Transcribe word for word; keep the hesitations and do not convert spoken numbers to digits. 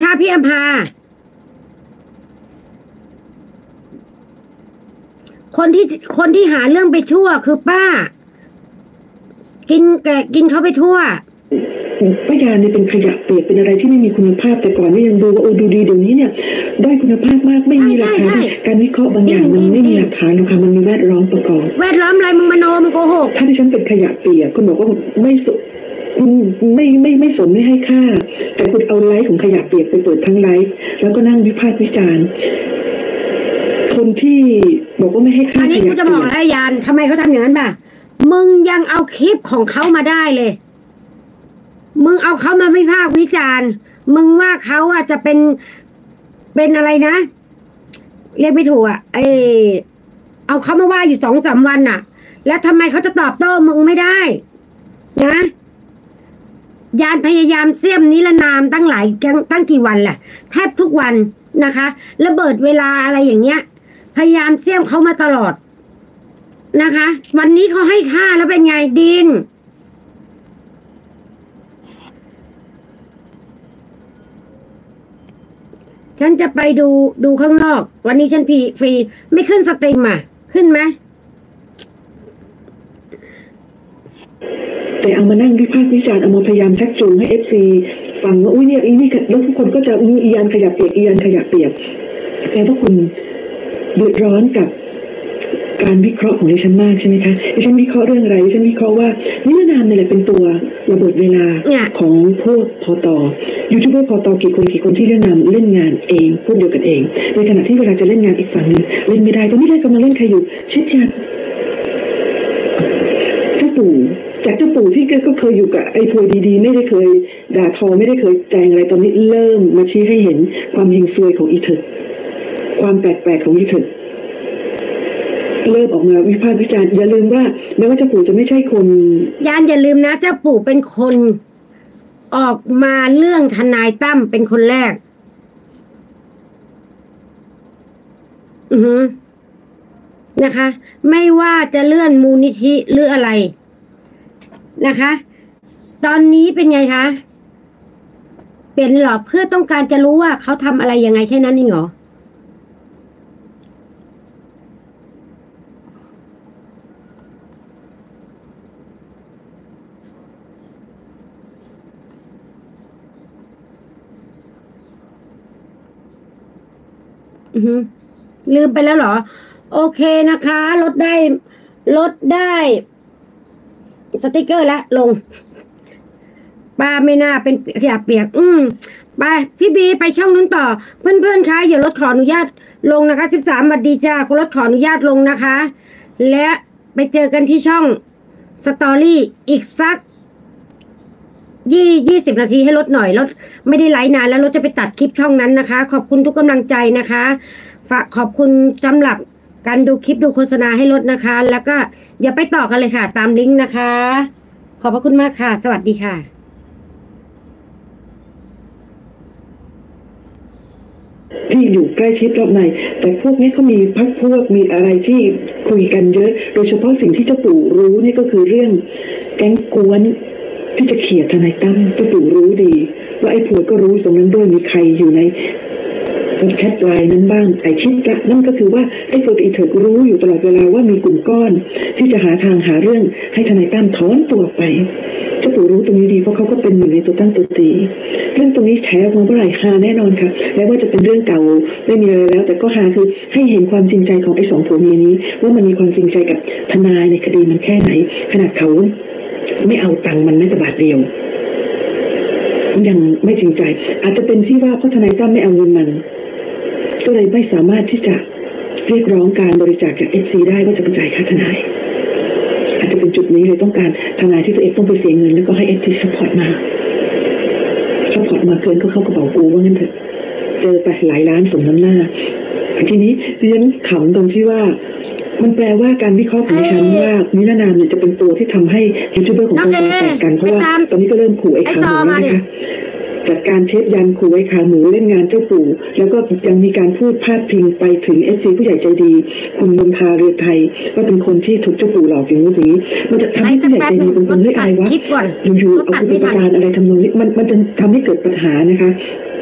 คะพี่อภาคนที่คนที่หาเรื่องไปทั่วคือป้ากินแกกินเขาไปทั่วป้ายาเนี่ยเป็นขยะเปียกเป็นอะไรที่ไม่มีคุณภาพแต่ก่อนนี่ยังดูว่าโอ้ดูดีเดี๋ยวนี้เนี่ยได้คุณภาพมากไม่มีหลักฐานการวิเคราะห์บางอย่างมันไม่มีหลักฐานหรอกค่ะมันมีแวดล้อมประกอบแวดล้อมอะไรมึงมโนมึงโกหกถ้าที่ฉันเป็นขยะเปียกคุณบอกว่าไม่สนคุณไม่ไม่ไม่สนไม่ให้ค่าแต่คุณเอาไลฟ์ของขยะเปียกไปเปิดทั้งไลฟ์แล้วก็นั่งวิพากษ์วิจารณ์คนที่บอกว่าไม่ให้ค่าอันนี้กูจะบอกไอ้ยานทำไมเขาทำอย่างนั้นป่ะมึงยังเอาคลิปของเขามาได้เลยมึงเอาเขามาวิพากษ์วิจารณ์มึงว่าเขาอ่ะจะเป็นเป็นอะไรนะเรียกไม่ถูกอ่ะไอเอาเขามาว่าอยู่สองสามวันน่ะแล้วทำไมเขาจะตอบโต้มึงไม่ได้นะยานพยายามเสี่ยมนิรนามตั้งหลายตั้งกี่วันแหละแทบทุกวันนะคะระเบิดเวลาอะไรอย่างเงี้ยพยายามเสี่ยมเขามาตลอดนะคะวันนี้เขาให้ค่าแล้วเป็นไงดินฉันจะไปดูดูข้างนอกวันนี้ฉันพีฟรีไม่ขึ้นสตรีมอ่ะขึ้นไหมแต่เอามานั่งวิพากษ์วิจารณ์เอามาพยายามชักจูงให้เอฟซีฟังว่าอุ้ยเนี่ยอีนี่แล้วทุกคนก็จะอียานขยับเปียกอียานขยับเปียกแต่พวกคุณเดือดร้อนกับการวิเคราะห์ของดิฉันมากใช่ไหมคะดิฉันวิเคราะห์เรื่องอะไรดิฉันวิเคราะห์ว่านิรนามนี่แหละเป็นตัวระเบิดเวลาของพวกพตยูทูบเบอร์พตกี่คนกี่คนที่เล่นนามเล่นงานเองพูดเดียวกันเองในขณะที่เวลาจะเล่นงานอีกฝั่งนึงเล่นไม่ได้ตอนนี้เล่นกำลังเล่นใครอยู่ชิดยันเจ้าปู่จากเจ้าปู่ที่ก็เคยอยู่กับไอ้พวยดีๆไม่ได้เคยด่าทอไม่ได้เคยแจงอะไรตอนนี้เริ่มมาชี้ให้เห็นความเฮงซวยของอีเถิดความแปลกๆของอีเถิดเริ่มออกมาวิพากษ์วิจารณ์อย่าลืมว่าแม้ว่าเจ้าปู่จะไม่ใช่คนยานอย่าลืมนะเจ้าปู่เป็นคนออกมาเรื่องทนายตั้มเป็นคนแรกอือฮึนะคะไม่ว่าจะเลื่อนมูลนิธิหรืออะไรนะคะตอนนี้เป็นไงคะเปลี่ยนหรอเพื่อต้องการจะรู้ว่าเขาทำอะไรยังไงแค่นั้นเองเหรออือฮึลืมไปแล้วเหรอโอเคนะคะลดได้ลดได้สติกเกอร์แล้วลงป้าไม่น่าเป็นขยะเปียกอืมไปพี่บีไปช่องนู้นต่อเพื่อนๆคะอย่าลดขออนุญาตลงนะคะสิบสามบัดดีจ้าคุณลดขออนุญาตลงนะคะและไปเจอกันที่ช่องสตอรี่อีกสักยี่ยี่สิบนาทีให้ลดหน่อยลดไม่ได้ไลฟ์นานแล้วลดจะไปตัดคลิปช่องนั้นนะคะขอบคุณทุกกำลังใจนะคะฝากขอบคุณสำหรับการดูคลิปดูโฆษณาให้ลดนะคะแล้วก็อย่าไปต่อกันเลยค่ะตามลิงก์นะคะขอบพระคุณมากค่ะสวัสดีค่ะที่อยู่ใกล้ชิดรอบในแต่พวกนี้เขามีพักพวกมีอะไรที่คุยกันเยอะโดยเฉพาะสิ่งที่เจ้าปู่รู้นี่ก็คือเรื่องแก๊งกวนที่จะเขี่ยทนายตั้มเจ้าปู่รู้ดีว่าไอ้ผัวก็รู้ตรงนั้นด้วยมีใครอยู่ในแชทไลน์นั้นบ้างไอ้ชิดละนั่นก็คือว่าไอ้ผัวกับอีเถิดรู้อยู่ตลอดเวลาว่ามีกลุ่มก้อนที่จะหาทางหาเรื่องให้ทนายตั้มถอนตัวไปเจ้าปู่รู้ตรงนี้ดีเพราะเขาก็เป็นหนึ่งในตัวตั้งตัวตีเรื่องตรงนี้แฉออกมาเมื่อไหร่ฮาแน่นอนค่ะแม้ว่าจะเป็นเรื่องเก่าไม่มีอะไรแล้วแต่ก็ฮาคือให้เห็นความจริงใจของไอ้สองผัวเมียนี้ว่ามันมีความจริงใจกับทนายในคดีมันแค่ไหนขนาดเขาไม่เอาตังค์มันแม้แต่บาทเดียวยังไม่จริงใจอาจจะเป็นที่ว่าเพราะทนายตั้มไม่เอาเงินมันก็เลยไม่สามารถที่จะเรียกร้องการบริจาคจาก เอฟ ซี ได้ว่าจะไปจ่ายค่าทนายอาจจะเป็นจุดนี้เลยต้องการทนายที่ตัวเองต้องไปเสียเงินแล้วก็ให้ เอฟ ซี ซัพพอร์ตมาซัพพอร์ตมาเกินก็เข้ากระเป๋ากูว่างั้นเถอะเจอไปหลายล้านสมน้ำหน้าทีนี้ดิฉันขำตรงที่ว่ามันแปลว่าการวิเคราะห์ของฉันว่านิรนามเนี่ยจะเป็นตัวที่ทำให้ยูทูบเบอร์ของเราแตกกันเพราะว่าตอนนี้ก็เริ่มขู่ไอ้ขาหมูนะคะจัดการเชฟยันขู่ไอ้ขาหมูเล่นงานเจ้าปู่แล้วก็ยังมีการพูดพาดพิงไปถึงเอฟซีผู้ใหญ่ใจดีคุณมนทาเรือไทยว่าเป็นคนที่ถูกเจ้าปู่หลอกอย่างนี้อย่างนี้มันจะทำให้ผู้ใหญ่ใจดีเป็นคนเฮ้ยอะไรวะอยู่ๆเอาไปประจานอะไรทำนองนี้มันมันจะทำให้เกิดปัญหานะคะ